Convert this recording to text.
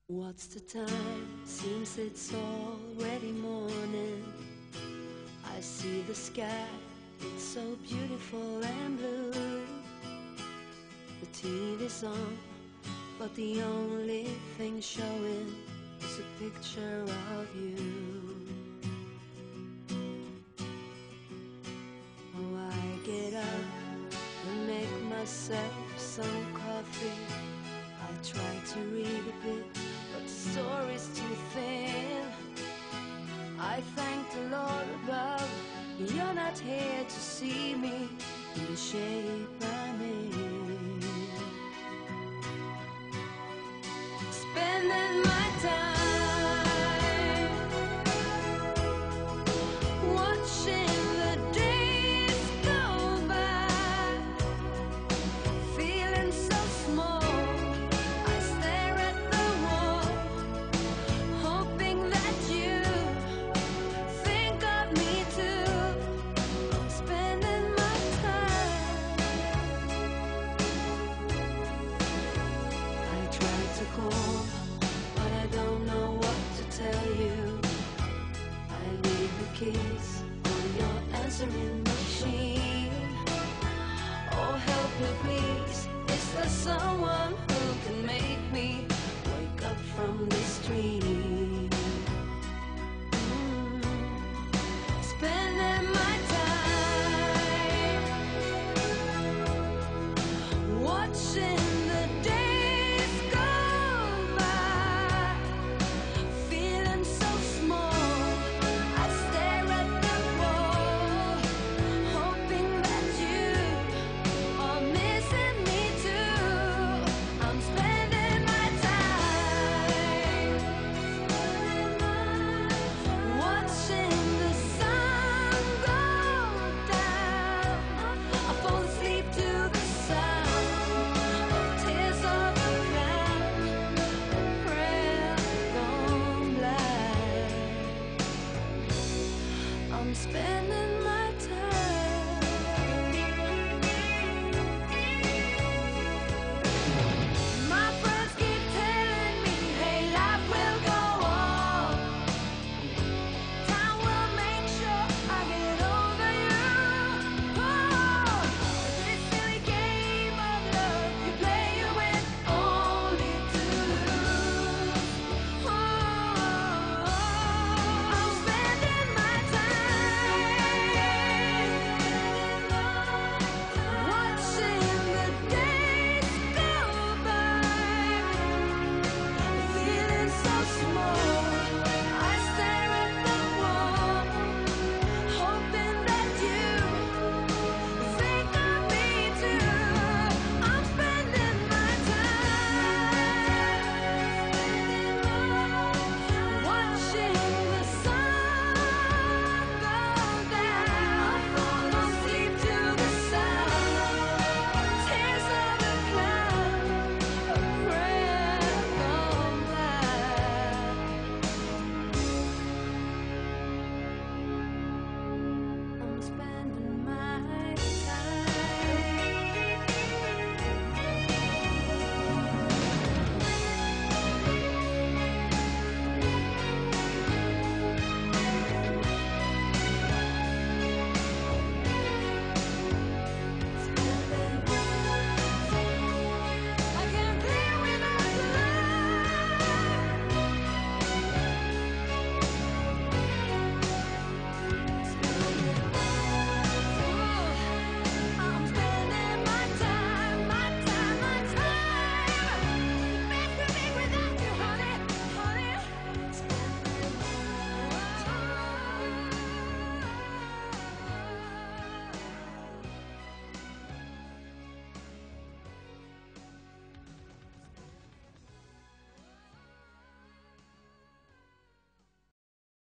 What's the time? Seems it's already morning. I see the sky, it's so beautiful and blue. The TV's on, but the only thing showing is a picture of you. Oh, I get up and make myself some coffee. I try to read a bit, but the story's too thin. I thank the Lord above, you're not here to see me in the shape I'm in. Spending my time watching the days go by, feeling so small. I stare at the wall, hoping that you think of me too. I'm spending my time. I try to call, but I don't know what to tell you. I leave the keys on your answering machine. Oh, help me please, is there someone who can make